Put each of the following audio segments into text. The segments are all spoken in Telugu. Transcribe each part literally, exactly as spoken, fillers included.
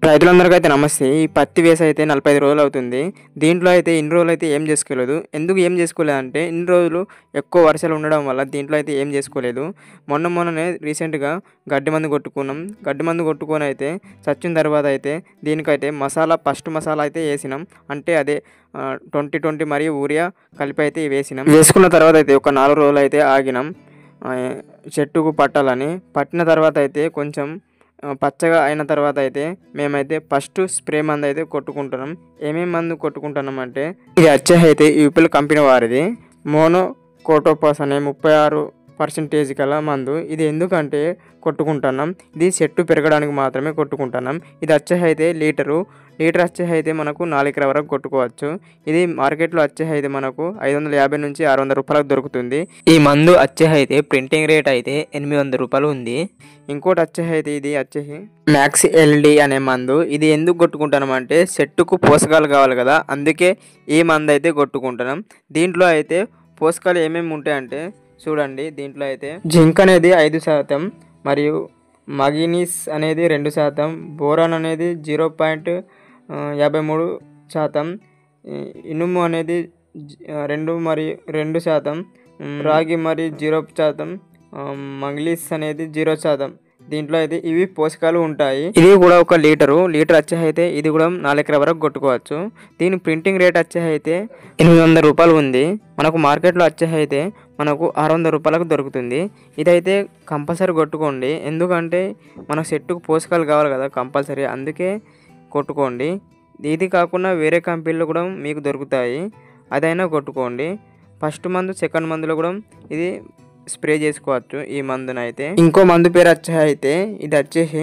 రైతులందరికైతే నమస్తే. ఈ పత్తి వేసి అయితే నలభై ఐదు రోజులు అవుతుంది. దీంట్లో అయితే ఇన్ని రోజులు అయితే ఏం చేసుకోలేదు. ఎందుకు ఏం చేసుకోలేదంటే ఇన్ని రోజులు ఎక్కువ వర్షాలు ఉండడం వల్ల దీంట్లో అయితే ఏం చేసుకోలేదు. మొన్న మొన్ననే రీసెంట్గా గడ్డి మందు కొట్టుకున్నాం. గడ్డి మందు కొట్టుకొని అయితే చచ్చిన తర్వాత అయితే దీనికైతే మసాలా ఫస్ట్ మసాలా అయితే వేసినాం. అంటే అదే ట్వంటీ ట్వంటీ మరియు యూరియా కలిపి అయితే వేసినాం. వేసుకున్న తర్వాత అయితే ఒక నాలుగు రోజులు అయితే ఆగినాం చెట్టుకు పట్టాలని. పట్టిన తర్వాత అయితే కొంచెం పచ్చగా అయిన తర్వాత అయితే మేమైతే ఫస్ట్ స్ప్రే మందు అయితే కొట్టుకుంటున్నాం. ఏమేమి మందు కొట్టుకుంటున్నాం అంటే ఇది వచ్చే అయితే యూపీఎల్ కంపెనీ వారిది మోనో కోటోపాస్ అనే ముప్పై ఆరు పర్సెంటేజ్ గల మందు. ఇది ఎందుకంటే కొట్టుకుంటున్నాం, ఇది చెట్టు పెరగడానికి మాత్రమే కొట్టుకుంటున్నాం. ఇది వచ్చే అయితే లీటరు లీటర్ వచ్చే అయితే మనకు నాలుగు ఎకరాల వరకు కొట్టుకోవచ్చు. ఇది మార్కెట్లో వచ్చే అయితే మనకు ఐదు వందల యాభై నుంచి ఆరు వందల రూపాయలకు దొరుకుతుంది. ఈ మందు వచ్చే అయితే ప్రింటింగ్ రేట్ అయితే ఎనిమిది వందల రూపాయలు ఉంది. ఇంకోటి వచ్చే అయితే ఇది వచ్చేసి మ్యాక్స్ ఎల్డి అనే మందు. ఇది ఎందుకు కొట్టుకుంటున్నాం అంటే చెట్టుకు పోషకాలు కావాలి కదా, అందుకే ఈ మందు అయితే కొట్టుకుంటున్నాం. దీంట్లో అయితే పోషకాలు ఏమేమి ఉంటాయంటే చూడండి. దీంట్లో అయితే జింక్ అనేది ఐదు శాతం మరియు మగనీస్ అనేది రెండు శాతం, బోరాన్ అనేది జీరో పాయింట్ యాభై మూడు శాతం, ఇనుము అనేది రెండు మరియు రెండు శాతం, రాగి మరి జీరో శాతం, మంగ్లీస్ అనేది జీరో శాతం. దీంట్లో అయితే ఇవి పోషకాలు ఉంటాయి. ఇది కూడా ఒక లీటరు లీటర్ వచ్చే అయితే ఇది కూడా నాలుగు ఎకరాల వరకు కొట్టుకోవచ్చు. దీని ప్రింటింగ్ రేట్ వచ్చే అయితే ఎనిమిది వందల రూపాయలు ఉంది. మనకు మార్కెట్లో వచ్చే అయితే మనకు ఆరు వందల రూపాయలకు దొరుకుతుంది. ఇదైతే కంపల్సరీ కొట్టుకోండి, ఎందుకంటే మన చెట్టుకు పోషకాలు కావాలి కదా కంపల్సరీ, అందుకే కొట్టుకోండి. ఇది కాకుండా వేరే కంపెనీలు కూడా మీకు దొరుకుతాయి, అదైనా కొట్టుకోండి. ఫస్ట్ మందు సెకండ్ మందులో కూడా ఇది స్ప్రే చేసుకోవచ్చు. ఈ మందునైతే ఇంకో మందు పేరు వచ్చే అయితే ఇది వచ్చేసి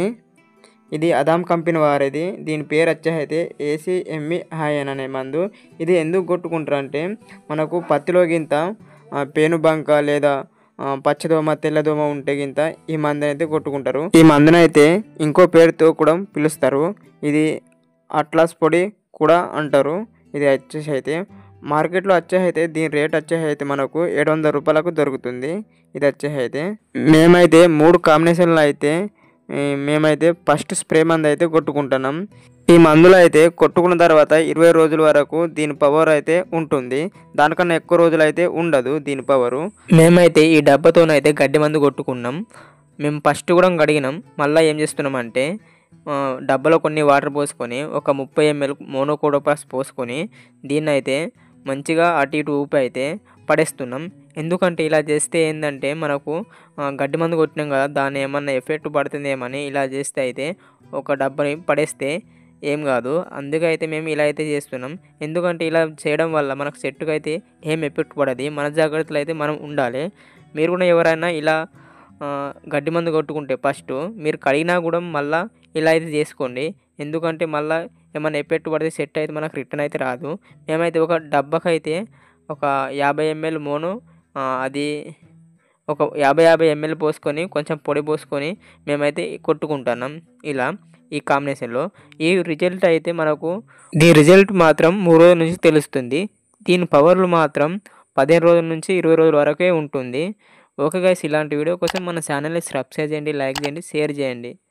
ఇది అదాం కంపెనీ వారిది. దీని పేరు వచ్చే అయితే ఏసీఎంఈ హాయన్ అనే మందు. ఇది ఎందుకు కొట్టుకుంటారు అంటే మనకు పత్తిలో గింత పేనుబంక లేదా పచ్చదోమ తెల్లదోమ ఉంటే గింత ఈ మందుని అయితే కొట్టుకుంటారు. ఈ మందునైతే ఇంకో పేరుతో కూడా పిలుస్తారు. ఇది అట్లాస్ పొడి కూడా అంటారు. ఇది వచ్చేసి అయితే మార్కెట్లో వచ్చే అయితే దీని రేట్ వచ్చే అయితే మనకు ఏడు వందల రూపాయలకు దొరుకుతుంది. ఇది వచ్చే అయితే మేమైతే మూడు కాంబినేషన్లు అయితే మేమైతే ఫస్ట్ స్ప్రే మందు అయితే కొట్టుకుంటున్నాం. ఈ మందులో అయితే కొట్టుకున్న తర్వాత ఇరవై రోజుల వరకు దీని పవర్ అయితే ఉంటుంది. దానికన్నా ఎక్కువ రోజులు అయితే ఉండదు దీని పవరు. మేమైతే ఈ డబ్బాతోనైతే గడ్డి మందు కొట్టుకున్నాం. మేము ఫస్ట్ కూడా కడిగినాం. మళ్ళీ ఏం చేస్తున్నామంటే డబ్బాలో కొన్ని వాటర్ పోసుకొని ఒక ముప్పై ఎంఎల్ మోనోకోటోపాస్ పోసుకొని దీన్ని అయితే మంచిగా అటు ఇటు ఊపి అయితే పడేస్తున్నాం. ఎందుకంటే ఇలా చేస్తే ఏంటంటే మనకు గడ్డి మందు కొట్టినాం కదా, దాన్ని ఏమన్నా ఎఫెక్ట్ పడుతుందేమని ఇలా చేస్తే అయితే ఒక డబ్బాని పడేస్తే ఏం కాదు. అందుకే అయితే మేము ఇలా అయితే చేస్తున్నాం. ఎందుకంటే ఇలా చేయడం వల్ల మనకు చెట్టుకు అయితే ఏం ఎఫెక్ట్ పడదు. మన జాగ్రత్తలు అయితే మనం ఉండాలి. మీరు కూడా ఎవరైనా ఇలా గడ్డి మందు కొట్టుకుంటే ఫస్ట్ మీరు కడిగినా కూడా మళ్ళీ ఇలా అయితే చేసుకోండి. ఎందుకంటే మళ్ళీ ఏమైనా ఎఫెక్ట్ పడితే సెట్ అయితే మనకు రిటర్న్ అయితే రాదు. మేమైతే ఒక డబ్బాకి అయితే ఒక యాభై ఎంఎల్ మోను అది ఒక యాభై యాభై ఎంఎల్ పోసుకొని కొంచెం పొడి పోసుకొని మేమైతే కొట్టుకుంటున్నాం ఇలా ఈ కాంబినేషన్లో. ఈ రిజల్ట్ అయితే మనకు దీని రిజల్ట్ మాత్రం మూడు రోజుల నుంచి తెలుస్తుంది. దీని పవర్లు మాత్రం పదిహేను రోజుల నుంచి ఇరవై రోజుల వరకే ఉంటుంది. ఓకే గైస్, ఇలాంటి వీడియో కోసం మన ఛానల్ని సబ్స్క్రైబ్ చేయండి, లైక్ చేయండి, షేర్ చేయండి.